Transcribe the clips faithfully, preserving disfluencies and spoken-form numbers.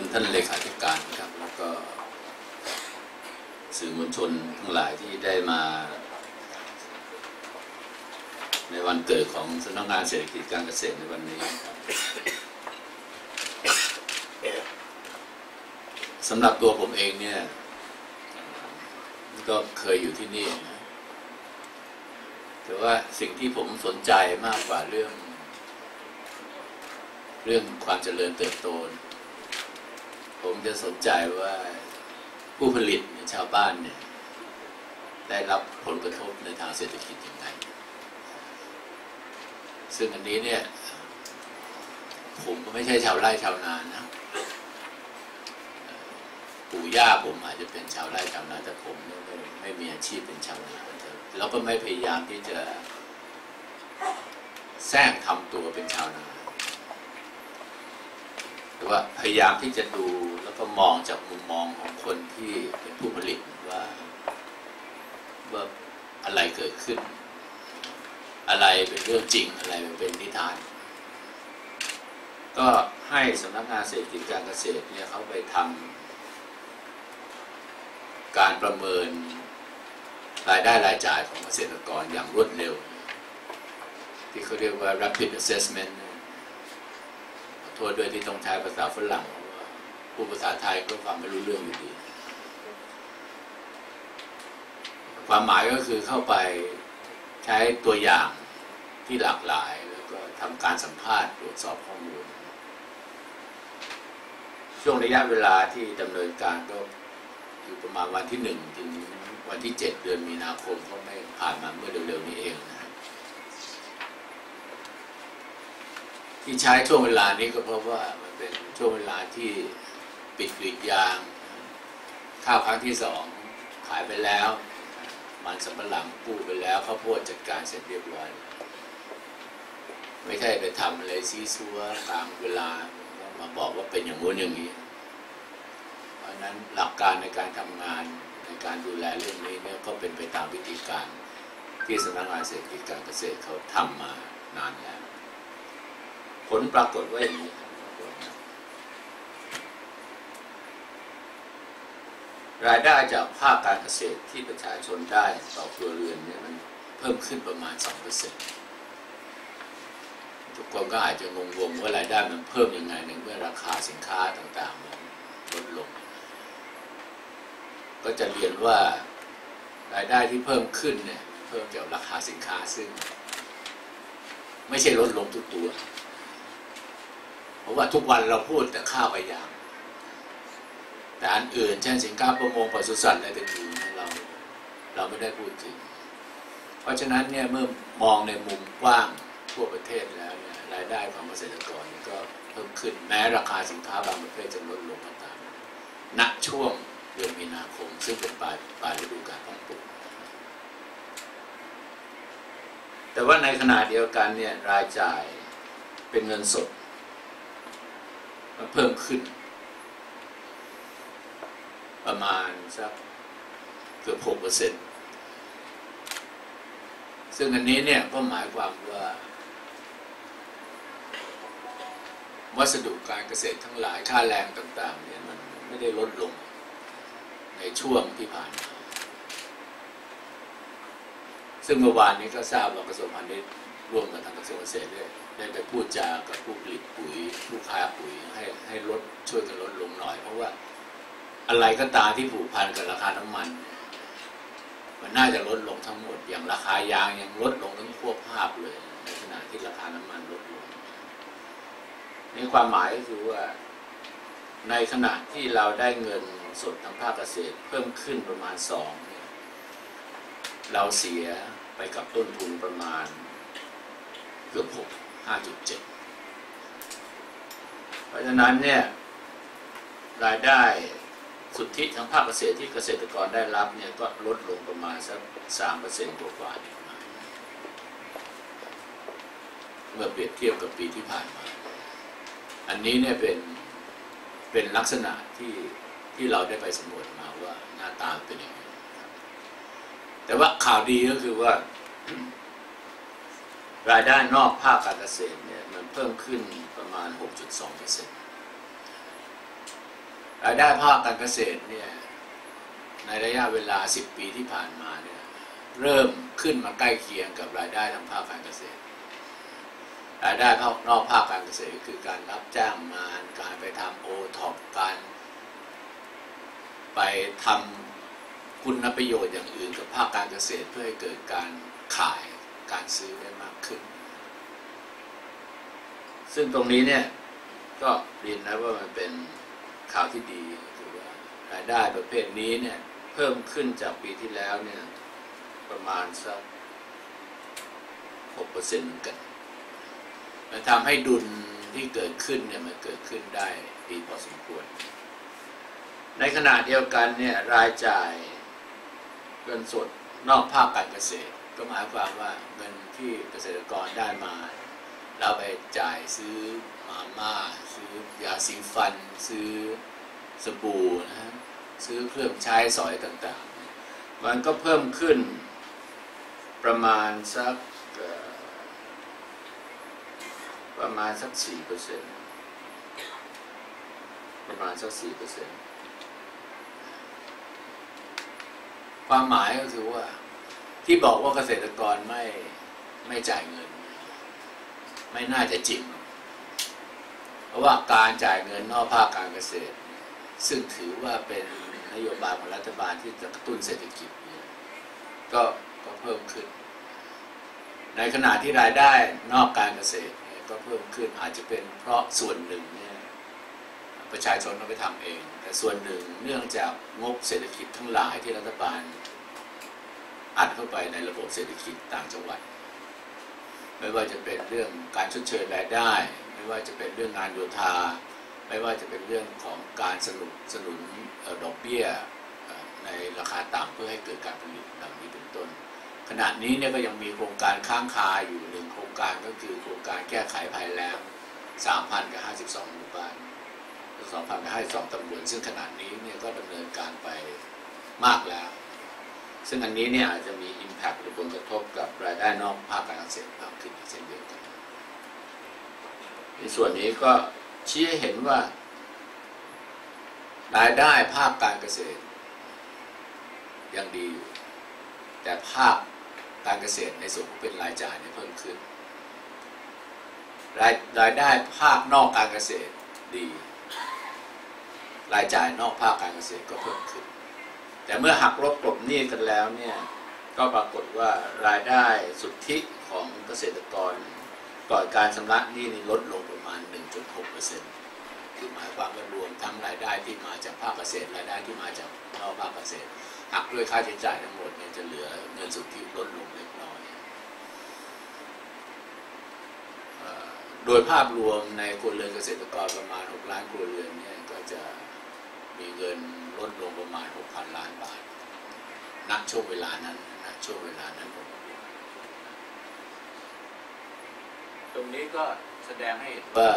ท่านเลขาธิการครับแล้วก็สื่อมวลชนทั้งหลายที่ได้มาในวันเกิดของสำนักงานเศรษฐกิจการเกษตรในวันนี้สำหรับตัวผมเองเนี่ยก็เคยอยู่ที่นี่นะแต่ว่าสิ่งที่ผมสนใจมากกว่าเรื่องเรื่องความเจริญเติบโตผมจะสนใจว่าผู้ผลิตชาวบ้านเนี่ยได้รับผลกระทบในทางเศรษฐกิจยังไงซึ่งอันนี้เนี่ยผมก็ไม่ใช่ชาวไร่ชาวนานะปู่ย่าผมอาจจะเป็นชาวไร่ชาวนาแต่ผมไม่ไม่มีอาชีพเป็นชาวนาแล้วก็ไม่พยายามที่จะแทรกทำตัวเป็นชาวนาแต่ว่าพยายามที่จะดูแล้วก็มองจากมุมมองของคนที่เป็นผู้ผลิตว่าว่าอะไรเกิดขึ้นอะไรเป็นเรื่องจริงอะไรเป็นนิทานก็ให้สำนักงานเศรษฐกิจการเกษตรเนี่ยเขาไปทำการประเมินรายได้รายจ่ายของเกษตรกรอย่างรวดเร็วที่เขาเรียกว่า rapid assessment โทษด้วยที่ต้องใช้ภาษาฝรั่งผู้ภาษาไทยก็ฟังไม่รู้เรื่องอยู่ดีความหมายก็คือเข้าไปใช้ตัวอย่างที่หลากหลายแล้วก็ทำการสัมภาษณ์ตรวจสอบข้อมูลช่วงระยะเวลาที่ดำเนินการก็อยู่ประมาณวันที่หนึ่งถึงวันที่เจ็ดเดือนมีนาคมก็ไม่ผ่านมาเมื่อเร็วๆนี้เองนะครับที่ใช้ช่วงเวลานี้ก็เพราะว่ามันเป็นช่วงเวลาที่ปิดกรีดยางข้าวครั้งที่สองขายไปแล้วมันสำปะหลังปลูกไปแล้วข้าวโพดจัดการเสร็จเรียบร้อยไม่ใช่ไปทำอะไรซีซัวตามเวลามาบอกว่าเป็นอย่างนู้นอย่างนี้เพราะนั้นหลักการในการทำงานในการดูแลเรื่องนี้เนี่ยก็เป็นไปตามวิธีการที่สำนักงานเศรษฐกิจการเกษตรเขาทำมานานแล้วผลปรากฏว่าอย่างนี้รายได้จากภาคการเกษตรที่ประชาชนได้ต่อครัวเรือนเนี่ยมันเพิ่มขึ้นประมาณ สองเปอร์เซ็นต์ ทุกคนก็อาจจะงงๆว่ารายได้มันเพิ่มยังไงในเมื่อราคาสินค้าต่างๆมันลดลงก็จะเรียนว่ารายได้ที่เพิ่มขึ้นเนี่ยเพิ่มจากราคาสินค้าซึ่งไม่ใช่ลดลงทุกตัวเพราะว่าทุกวันเราพูดแต่ข้าวไปอย่างแต่อันอื่นเช่นสินค้าประมงปศุสัตว์อะไรต่างๆเราเราไม่ได้พูดถึงเพราะฉะนั้นเนี่ยเมื่อมองในมุมกว้างทั่วประเทศแล้วเนี่ยรายได้ของเกษตรกรก็เพิ่มขึ้นแม้ราคาสินค้าบางประเภทจะลดลงก็ตามณช่วงเดือนมีนาคมซึ่งเป็นปลายปลายฤดูกาลของปลูกแต่ว่าในขณะเดียวกันเนี่ยรายจ่ายเป็นเงินสดเพิ่มขึ้นประมาณสักเกือบ หกเปอร์เซ็นต์ ซึ่งอันนี้เนี่ยก็หมายความว่าวัสดุการเกษตรทั้งหลายค่าแรงต่างๆเนี่ยมันไม่ได้ลดลงในช่วงที่ผ่านมาซึ่งเมื่อวานนี้ก็ทราบว่ากระทรวงพาณิชย์ร่วมกับทางกระทรวงเกษตรได้ไปพูดจากับผู้ผลิตปุ๋ยผู้ค้าปุ๋ยให้ให้ลดช่วยกันลดลงหน่อยเพราะว่าอะไรก็ตามที่ผูกพันกับราคาน้ำมันมันน่าจะลดลงทั้งหมดอย่างราคายางยังลดลงทั้งควบภาพเลยในขณะที่ราคาน้ำมันลดลงนี่ความหมายก็คือว่าในขณะที่เราได้เงินสดทางภาคเกษตรเพิ่มขึ้นประมาณสองเนี่ยเราเสียไปกับต้นทุนประมาณเกือบหก ห้าจุดเจ็ด เพราะฉะนั้นเนี่ยรายได้สุทธิทางภาคเกษตรที่เกษตรกรได้รับเนี่ยก็ลดลงประมาณสัก สามเปอร์เซ็นต์ กว่าๆเมื่อเปรียบเทียบกับปีที่ผ่านมาอันนี้เนี่ยเป็นเป็นลักษณะที่ที่เราได้ไปสำรวจมาว่าหน้าตาเป็นยังไงแต่ว่าข่าวดีก็คือว่ารายได้นอกภาคการเกษตรเนี่ยมันเพิ่มขึ้นประมาณ หกจุดสองเปอร์เซ็นต์รายได้ภาคการเกษตรเนี่ยในระยะเวลาสิบปีที่ผ่านมาเนี่ยเริ่มขึ้นมาใกล้เคียงกับรายได้ทางภาคการเกษตรรายได้นอกภาคการเกษตรคือการรับจ้างงานการไปทำโอท็อปการไปทำคุณประโยชน์อย่างอื่นกับภาคการเกษตรเพื่อให้เกิดการขายการซื้อได้มากขึ้นซึ่งตรงนี้เนี่ยก็เรียนนะว่ามันเป็นข่าวที่ดีคือว่ารายได้ประเภทนี้เนี่ยเพิ่มขึ้นจากปีที่แล้วเนี่ยประมาณสัก หกเปอร์เซ็นต์ เหมือนกันมันทำให้ดุลที่เกิดขึ้นเนี่ยมันเกิดขึ้นได้ดีพอสมควรในขณะเดียวกันเนี่ยรายจ่ายเงินสดนอกภาคการเกษตรก็หมายความว่าเงินที่เกษตรกรได้มาเราไปจ่ายซื้อมาม่าซื้อยาสีฟันซื้อสบู่นะซื้อเครื่องใช้สอยต่างๆมันก็เพิ่มขึ้นประมาณสักประมาณสัก สี่เปอร์เซ็นต์ ประมาณสัก สี่เปอร์เซ็นต์ ความหมายก็คือว่าที่บอกว่าเกษตรกรไม่ไม่จ่ายเงินไม่น่าจะจริงเพราะว่าการจ่ายเงินนอกภาคการเกษตรซึ่งถือว่าเป็นนโยบายของรัฐบาลที่จะกระตุ้นเศรษฐกิจก็ก็เพิ่มขึ้นในขณะที่รายได้นอกการเกษตรก็เพิ่มขึ้นอาจจะเป็นเพราะส่วนหนึ่งเนี่ยประชาชนต้องไปทำเองแต่ส่วนหนึ่งเนื่องจากงบเศรษฐกิจทั้งหลายที่รัฐบาลอัดเข้าไปในระบบเศรษฐกิจต่างจังหวัดไม่ว่าจะเป็นเรื่องการชดเชยรายได้ไม่ว่าจะเป็นเรื่องงานโยธาไม่ว่าจะเป็นเรื่องของการสนับสนุนดอกเบี้ยในราคาต่ำเพื่อให้เกิดการผลิตดังนี้เป็นต้นขณะนี้เนี่ยก็ยังมีโครงการค้างคาอยู่หนึ่งโครงการก็คือโครงการแก้ไขภัยแล้ง สามพันห้าสิบสอง หมู่บ้าน สองพันห้าสิบสอง ตำบลซึ่งขณะนี้เนี่ยก็ดำเนินการไปมากแล้วซึ่งอันนี้เนี่ยอาจจะมี impact หรือผลกระทบกับรายได้นอกภาคการเกษตรมากขึ้นเช่นเดียวกันในส่วนนี้ก็ชี้ให้เห็นว่ารายได้ภาคการเกษตรยังดีอยู่แต่ภาคการเกษตรในส่วนที่เป็นรายจ่ายเนี่ยเพิ่มขึ้นรายรายได้ภาคนอกการเกษตรดีรายจ่ายนอกภาคการเกษตรก็เพิ่มขึ้นแต่เมื่อหักลบกลบหนี้กันแล้วเนี่ยก็ปรากฏว่ารายได้สุทธิของเกษตรกรก่อนการชำระหนี้นี่ลดลงประมาณ หนึ่งจุดหกเปอร์เซ็นต์ คือหมายความว่ารวมทั้งรายได้ที่มาจากภาคเกษตรรายได้ที่มาจากนอกภาคเกษตรหักด้วยค่าใช้จ่ายทั้งหมดเนี่ยจะเหลือเงินสุทธิลดลงเล็กน้อยโดยภาพรวมในครัวเรือนเกษตรกรประมาณหกล้านครัวเรือนเนี่ยก็จะมีเงินลดลงประมาณ หกพัน ล้านบาทณช่วงเวลานั้นณช่วงเวลานั้นผมตรงนี้ก็แสดงให้เห็นว่า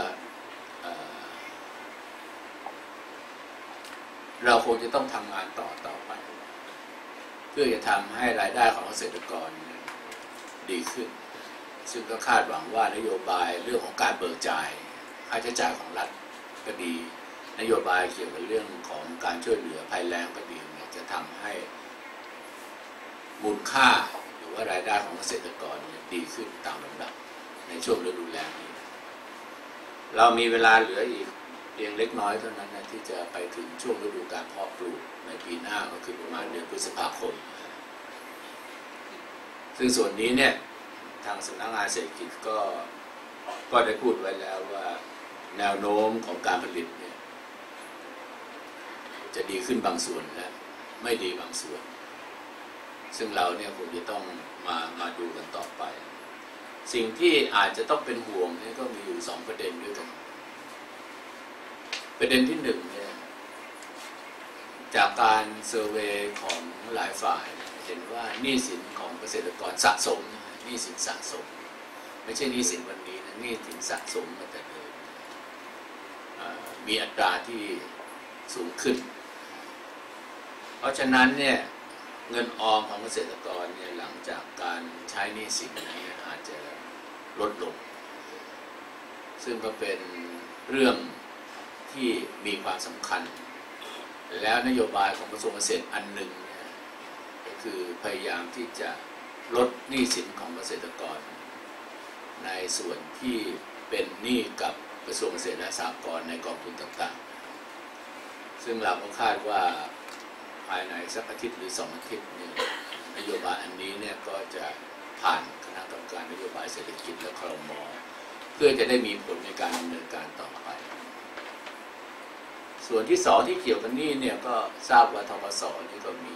เราคงจะต้องทำงานต่อต่อไปเพื่อจะทำให้รายได้ของเกษตรกรดีขึ้นซึ่งก็คาดหวังว่านโยบายเรื่องของการเบิกจ่ายค่าใช้จ่ายของรัฐก็ดีนโยบายเกี่ยวกับเรื่องของการช่วยเหลือภัยแล้งก็ดีเนี่ยจะทำให้มูลค่าหรือว่ารายได้ของเกษตรกรดีขึ้นตามลำดับในช่วงฤดูแล้งนี้เรามีเวลาเหลืออีกเพียงเล็กน้อยเท่านั้นนะที่จะไปถึงช่วงฤดูการเพาะปลูกในปีหน้าก็คือประมาณเดือนพฤษภาคมซึ่งส่วนนี้เนี่ยทางสำนักงานเศรษฐกิจก็ก็ได้พูดไว้แล้วว่าแนวโน้มของการผลิตเนี่ยจะดีขึ้นบางส่วนและไม่ดีบางส่วนซึ่งเราเนี่ยคงจะต้องมามาดูกันต่อไปสิ่งที่อาจจะต้องเป็นห่วงเนี่ยก็มีอยู่สองประเด็นด้วยกันประเด็นที่หนึ่งเนี่ยจากการเซอร์เวย์ของหลายฝ่ายเห็นว่าหนี้สินของเกษตรกรสะสมหนี้สินสะสมไม่ใช่หนี้สินวันนี้นะหนี้สินสะสมมาแต่เดิมมีอัตราที่สูงขึ้นเพราะฉะนั้นเนี่ยเงินออมของเกษตรกรเนี่ยหลังจากการใช้หนี้สินนี้อาจจะลดลงซึ่งก็เป็นเรื่องที่มีความสำคัญแล้วนโยบายของกระทรวงเกษตรอันหนึ่งเนี่ยก็คือพยายามที่จะลดหนี้สินของเกษตรกรในส่วนที่เป็นหนี้กับกระทรวงเกษตรและสหกรณ์ในกองทุนต่างๆซึ่งเราก็คาดว่าภายในสักอาทิตย์หรือสองอาทิตย์เนี่ยนโยบายอันนี้เนี่ยก็จะผ่านคณะกรรมการนโยบายเศรษฐกิจและครม.เพื่อจะได้มีผลในการดำเนินการต่อไปส่วนที่สองที่เกี่ยวกับหนี้เนี่ยก็ทราบว่าธกส.นี่ก็มี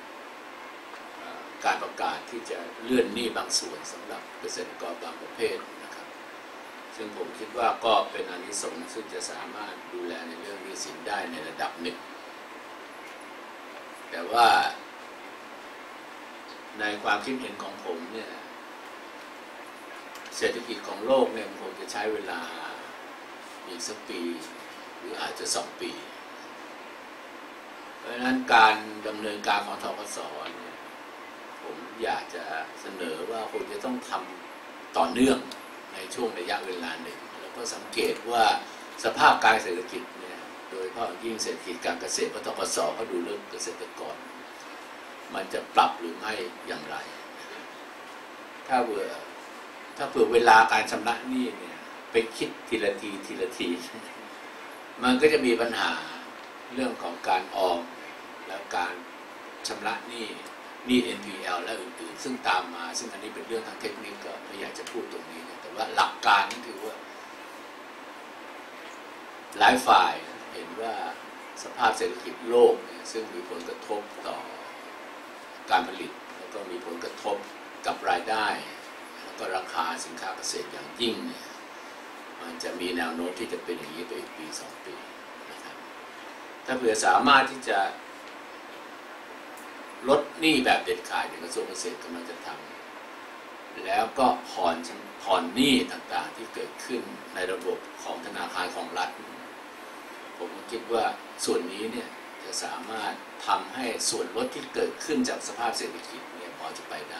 การประกาศที่จะเลื่อนหนี้บางส่วนสำหรับเกษตรกรบางประเภทนะครับซึ่งผมคิดว่าก็เป็นอานิสงส์ซึ่งจะสามารถดูแลในเรื่องหนี้สินได้ในระดับหนึ่งแต่ว่าในความคิดเห็นของผมเนี่ยเศรษฐกิจของโลกเนี่ยคงจะใช้เวลาอีกสักปีหรืออาจจะสองปีเพราะฉะนั้นการดำเนินการของธกส.เนี่ยผมอยากจะเสนอว่าคงจะต้องทำต่อเนื่องในช่วงระยะเวลาหนึ่งแล้วก็สังเกตว่าสภาพการเศรษฐกิจเนี่ยโดยเฉพาะยิ่งเศรษฐกิจการเกษตรเพราะธกส.ก็ดูเรื่องเกษตรกรมันจะปรับหรือไม่อย่างไรถ้าเผื่อถ้าเผื่อเวลาการชำระหนี้เนี่ยไปคิดทีละทีทีละทีมันก็จะมีปัญหาเรื่องของการออมและการชำระหนี้หนี้ เอ็น พี แอล และอื่นๆซึ่งตามมาซึ่งอันนี้เป็นเรื่องทางเทคนิคก็ไม่อยากจะพูดตรงนี้นะแต่ว่าหลักการก็คือว่าหลายฝ่ายเห็นว่าสภาพเศรษฐกิจโลกเนี่ยซึ่งมีผลกระทบต่อการผลิตแล้วก็มีผลกระทบกับรายได้แล้วก็ราคาสินค้าเกษตรอย่างยิ่งเนี่ยมันจะมีแนวโน้มที่จะเป็นอย่างนี้ไปอีกปีสองปีนะครับถ้าเผื่อสามารถที่จะลดหนี้แบบเด็ดขาดอย่างกระทรวงเกษตรกำลังจะทำแล้วก็ผ่อนผ่อนหนี้ต่างๆที่เกิดขึ้นในระบบของธนาคารของรัฐผมคิดว่าส่วนนี้เนี่ยจะสามารถทำให้ส่วนลดที่เกิดขึ้นจากสภาพเศรษฐกิจเนี่ยพอจะไปได้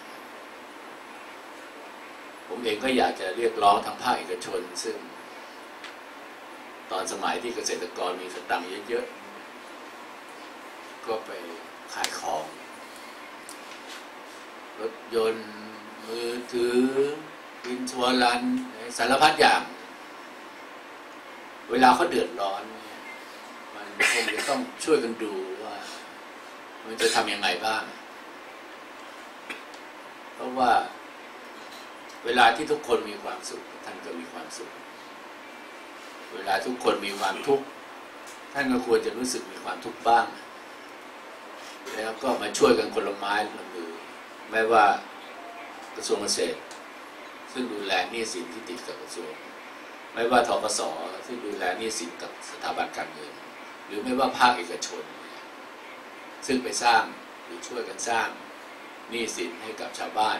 ผมเองก็อยากจะเรียกร้องทางภาคเอกชนซึ่งตอนสมัยที่เกษตรกรมีสตังค์เยอะๆก็ไปขายของรถยนต์มือถืออินชัวรันสารพัดอย่างเวลาเขาเดือดร้อนมันคงจะต้องช่วยกันดูว่ามันจะทำยังไงบ้างเพราะว่าเวลาที่ทุกคนมีความสุขท่านก็มีความสุขเวลาทุกคนมีความทุกข์ท่านก็ควรจะรู้สึกมีความทุกข์บ้างแล้วก็มาช่วยกันคนละไม้คนละมือไม่ว่ากระทรวงเกษตรซึ่งดูแลหนี้สินที่ติดกับกระทรวงไม่ว่าธกส.ซึ่งดูแลหนี้สินกับสถาบันการเงินหรือไม่ว่าภาคเอกชนซึ่งไปสร้างหรือช่วยกันสร้างหนี้สินให้กับชาวบ้าน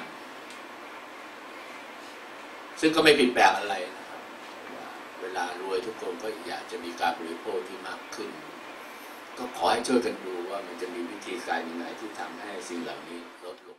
ซึ่งก็ไม่ผิดแปลกอะไรนะครับเวลารวยทุกคนก็อยากจะมีการบริโภคที่มากขึ้นก็ขอให้ช่วยกันดูว่ามันจะมีวิธีการยังไงที่ทำให้สิ่งเหล่านี้ลดลง